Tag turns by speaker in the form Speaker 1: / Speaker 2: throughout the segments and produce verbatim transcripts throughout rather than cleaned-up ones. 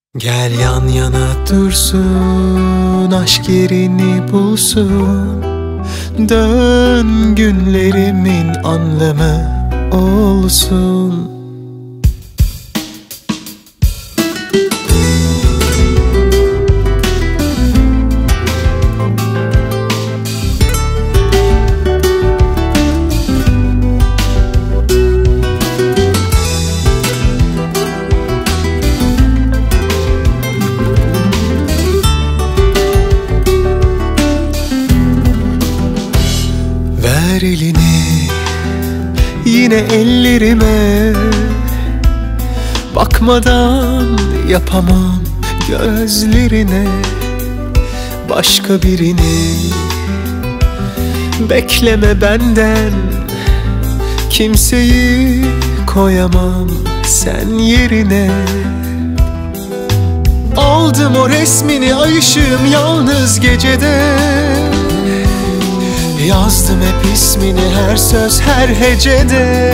Speaker 1: Gel yan yana dursun, aşk yerini bulsun. Dön günlerimin anlamı olsun. Ver elini yine ellerime, bakmadan yapamam gözlerine. Başka birini bekleme benden, kimseyi koyamam sen yerine. Aldım o resmini, ay ışığım yalnız gecede. Yazdım hep ismini, her söz her hecede.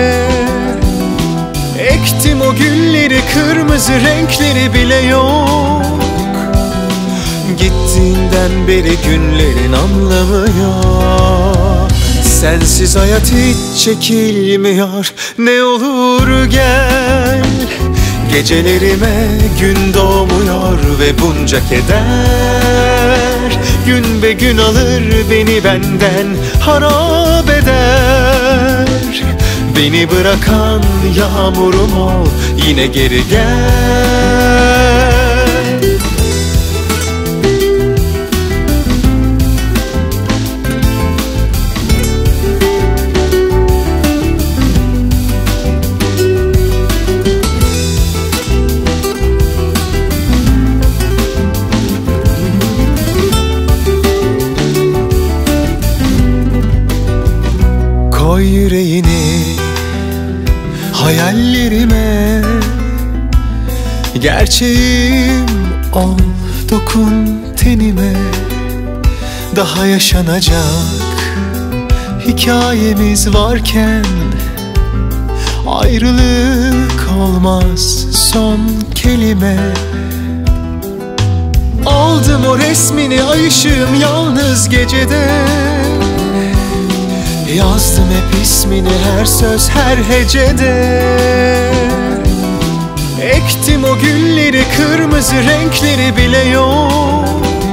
Speaker 1: Ektim o gülleri, kırmızı renkleri bile yok. Gittiğinden beri günlerin anlamı yok. Sensiz hayat hiç çekilmiyor. Ne olur gel, gecelerime gün doğmuyor ve bunca keder gün be gün alır beni benden, harap eder. Beni bırakan yağmurum ol, yine geri gel. Koy yüreğini hayallerime, gerçeğim ol, dokun tenime. Daha yaşanacak hikayemiz varken ayrılık olmaz son kelime. Aldım o resmini, ay ışığım yalnız gecede. Yazdım hep ismini, her söz her hecede. Ektim o gülleri, kırmızı renkleri bile yok.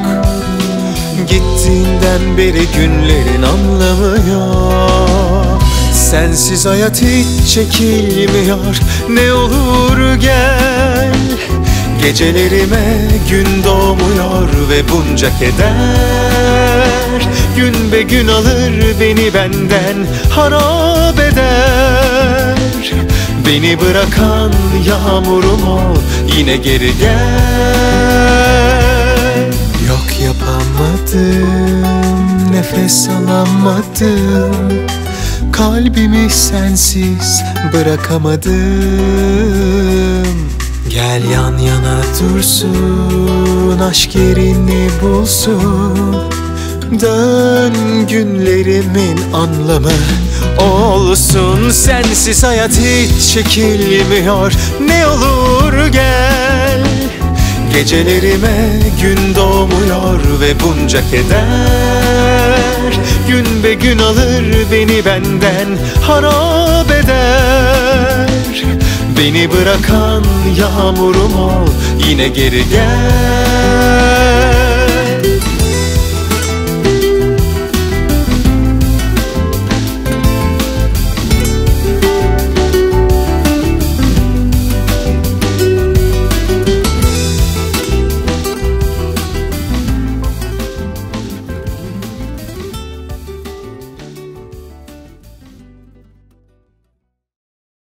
Speaker 1: Gittiğinden beri günlerin anlamı yok. Sensiz hayat hiç çekilmiyor. Ne olur gel, gecelerime gün doğmuyor ve bunca keder gün be gün alır beni benden, harap eder. Beni bırakan yağmurum ol, yine geri gel. Yok yapamadım, nefes alamadım. Kalbimi sensiz bırakamadım. Gel yan yana dursun, aşk yerini bulsun. Dön günlerimin anlamı olsun. Sensiz hayat hiç çekilmiyor. Ne olur gel, gecelerime gün doğmuyor ve bunca keder gün be gün alır beni benden, harap eder. Beni bırakan yağmurum ol, yine geri gel.